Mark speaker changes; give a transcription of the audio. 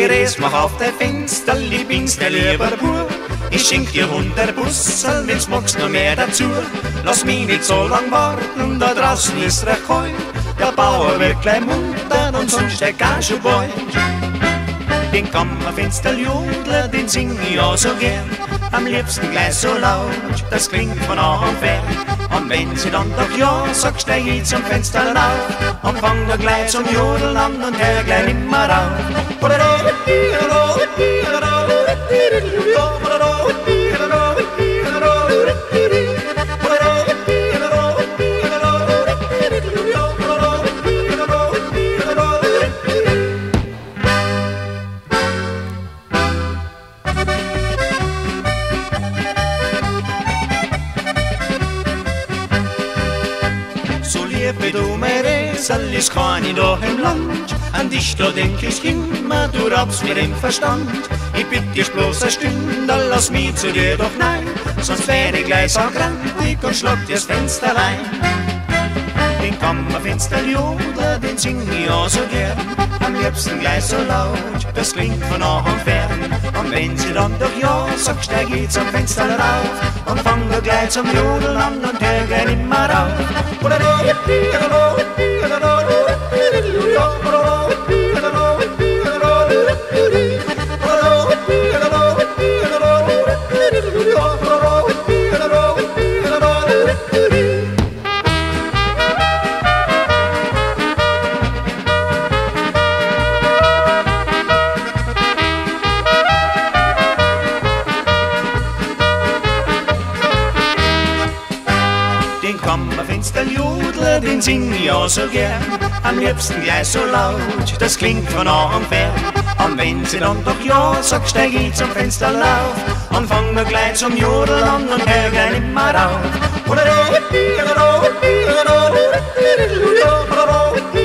Speaker 1: Therese, mach auf dein Fenster, ich bin's, der lieber Bub. Ich schenk dir 100 Bussel, wenn's magst noch mehr dazu. Lass mich nicht so lang warten, da draußen ist recht kalt. Der Bauer wird gleich munter und sonst der gar schon bald. Den Kammerfensterl-Jodler, den sing ich auch so gern. Am liebsten gleich so laut, das klingt von nah und fern. Und wenn sie dann doch ja sagt, steig ich zum Fenster rauf und fang da gleich zum Jodeln an und hör gleich nimmer auf. Wie du mir Resel, ist keine da im Land. An dich da denk ich immer, du raubst mir den Verstand. Ich bitt dich bloß eine Stunde, lass mich zu dir doch nein. Sonst wär ich gleich so grantig und schlag dir's Fenster rein. Den Kammerfensterl-Jodler, den sing ich auch so gern. Am liebsten gleich so laut, das klingt von nah und fern. Und wenn sie dann doch ja sagt, steig ich zum Fenster rauf und fang da gleich zum Jodeln an und hör gleich nimmer auf. Den Kammerfensterl-Jodler, den sing ich auch so gern. Am liebsten gleich so laut, das klingt von nah und fern. Und wenn sie dann doch ja sagt, steig ich zum Fenster rauf und fang da gleich zum Jodeln an und hör gleich nimmer auf.